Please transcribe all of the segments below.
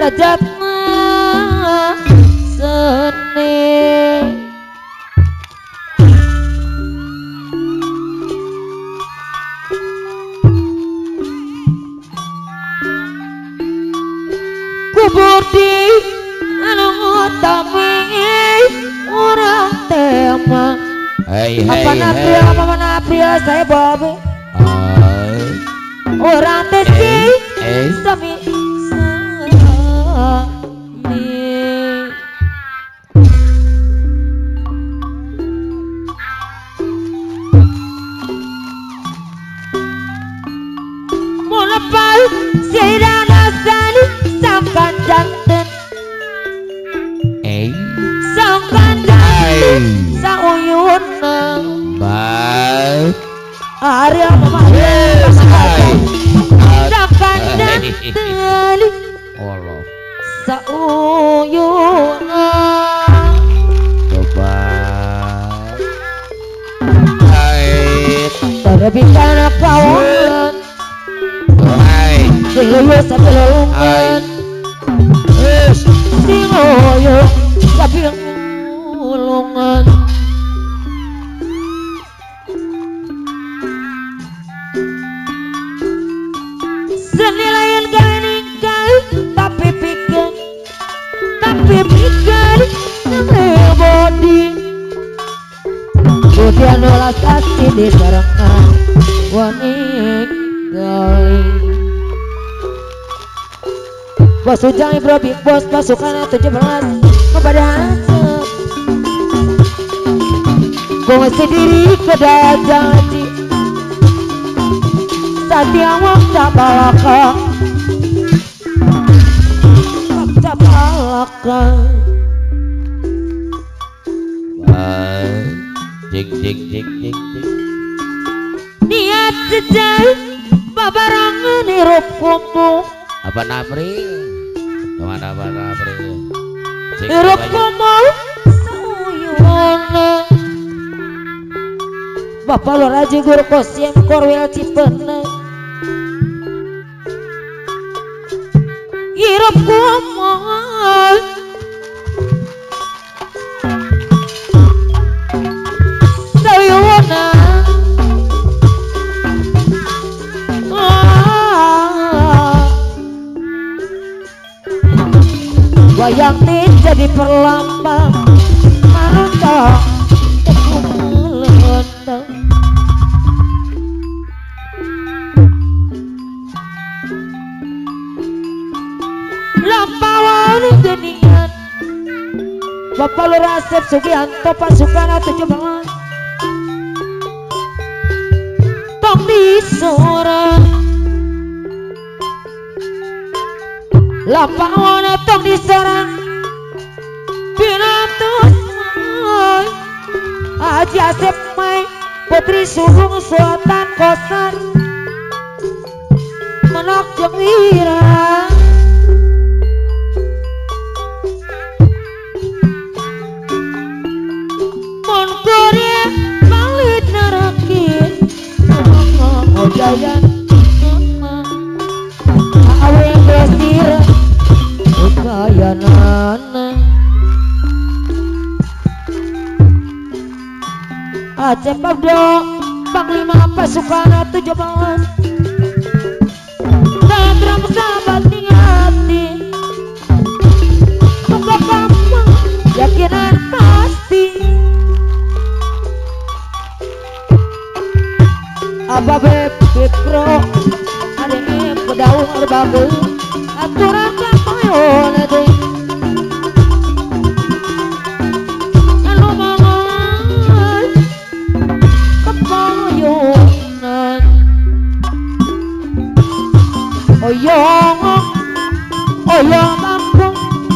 hajat seni kubudi anu utami orang tema apa napria saya babe orang tesi sami mulai sirana sani sangkan janten sangkan janten sauyun baik hari apa sangkan janten Allah sauyun coba baik terbitan kawan Singoyo sapi lolongan Singoyo sapi lolongan Senilaian ganingan tapi pikir ngebodi Kemudian olah kasih di serangan wanik gali Bos Ujang Ibro Big Boss pasukan 17 kepada Hansel Gongsi diri ke janji Satya wakta balaka jing niat sejauh babarangan hirup kumu apa namri kemana apa namri hirup kumu sauyuana bapak lo raja guru kosim korwil cipena hirup kumu sauyuana wayang jadi perlambang manusia melendang lampawan genian Bapak Lurah Asep Sugianto pasukan 17 tong disorang lapangan tong diserang pinatus Haji Asep Mai Putri Sugeng Sultan Kosan Menak jeung Wira Mon Korea Balit Narakit Ojayan Awe Besir Kayanana Aceh Pabdo Panglima pasukan 17 Tentram sahabat hati Buka kamu yakinan pasti Ababe Fikro Ademi Kedaung Erbabe Aturan kapayon ade Anu mangan kapayonan Oyong lampung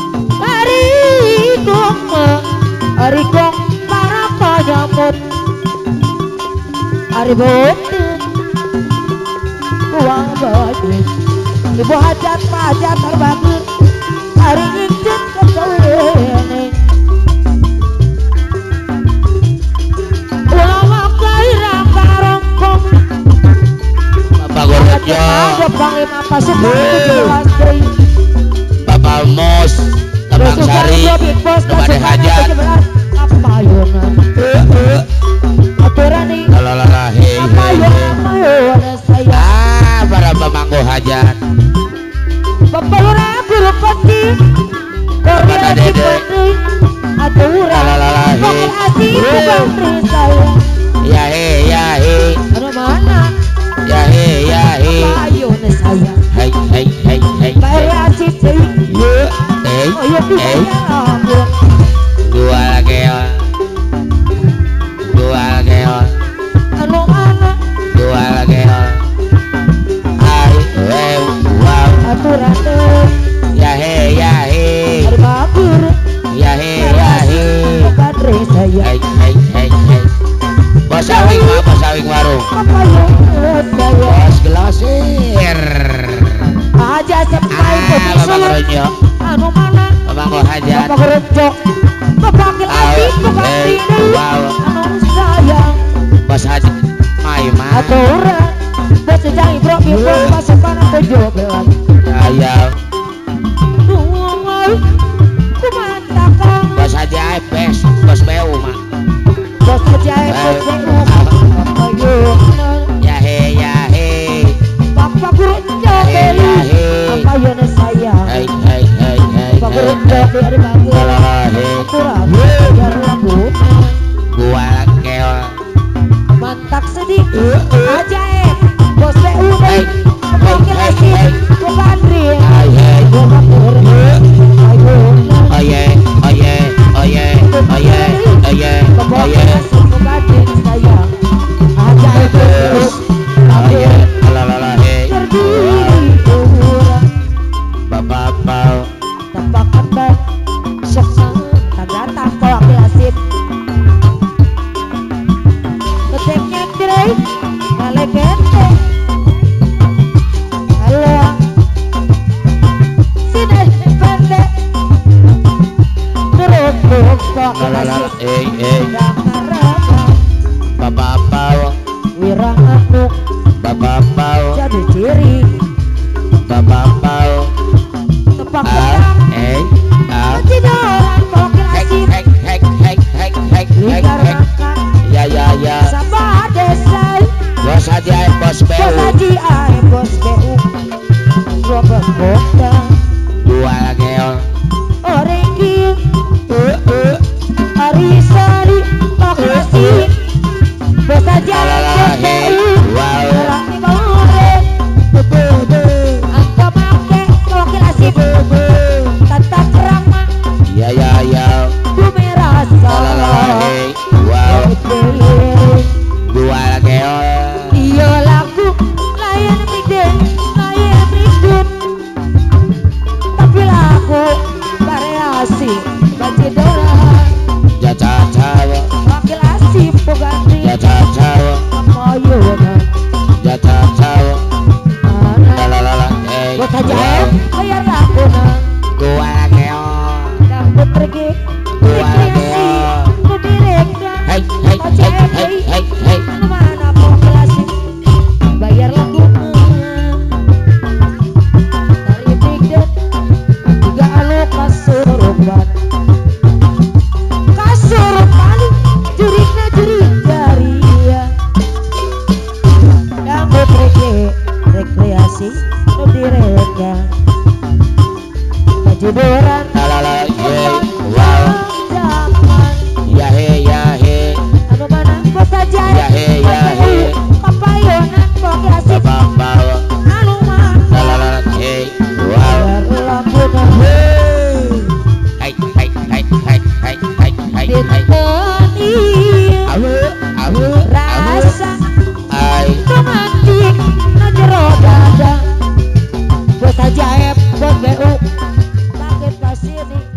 Ari gong para panyamut Ari boten uang bagus Ibu hajat pajat terbagus hari ngicin kesewene ulama kaira karongkong Bapak Gorojo ada panglima pasukan 17 Bapak Walmos Kembang Sari Nemade Hajat para pemangku hajat ya he ya he ya he ya he hai hai hai hai dua lagi ai wow ya he ya he ya he hai hai hai hai bos sawing warung bos gelasir aja sepai Bang Pemangku hajat bos hajat Maima ya bos hajat bos beu mah ya he ya he hai hai hai hai gua keo mantak sedih ajaib bos BU oke lagi Andri oye oye oye oye oye oye ajaib oye lalala he bapak pau tempat kembang sok tak datang kalau klasik keteknya kira kale kete halo sini pendek terus kok lalala bapak pau wirang anu bapak pau jadi ciri bapak pau tempat kembang cidoran kok klasik ligar makan ya sabah desa bos hajat bos bos beu haji ae bos BU Robert Kota dua lagi Oreki Arisari Pakrasi bos haji ae bos BU Rani More Angka make kalau klasik tata kerama ya bumi rasa wow dua lagi iya lagu layan mikden layan mikdun tapi lagu variasi baca doran jaca cawa wakil asif pogantri jaca cawa amoyona jaca cawa mana lalala bos hajaib bayar laguna dua lagi dangdut pergi rekreasi nu direkan hai anu mana wakil asif bayar laguna dari mikden juga anu kasurupan jurikna jurik jariya dangdut rekreasi nu direkan kajudoran lalala wow zaman ya he anu mana bos hajaib ya he papayonan wakil asif bapak pau anu mana lalala wow bayar laguna hai diteni rasa ai romantik na jero dada bos hajaib bos BU paket pasir nih